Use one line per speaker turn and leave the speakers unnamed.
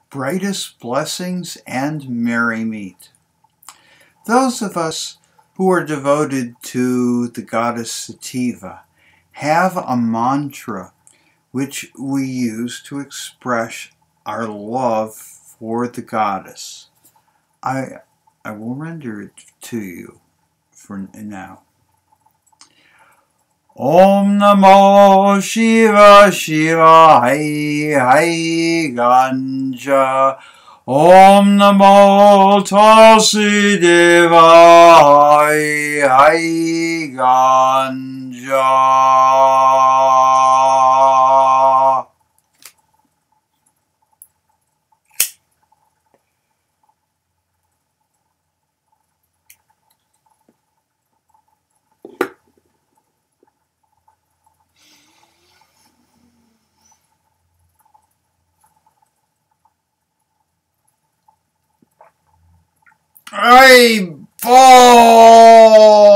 brightest blessings and merry meet. Those of us who are devoted to the goddess Sativa have a mantra which we use to express our love for the goddess. I will render it to you for now. Om Namo Shiva Shiva Hare Ganja. Om Namo Tulsi Deva Hare Ganja. Hey, boy!